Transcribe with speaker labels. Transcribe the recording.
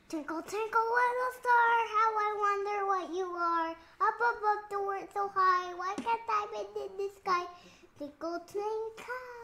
Speaker 1: Twinkle, twinkle, little star, how I wonder what you are. Up above the world so high, why can't I be in the sky? Twinkle, twinkle.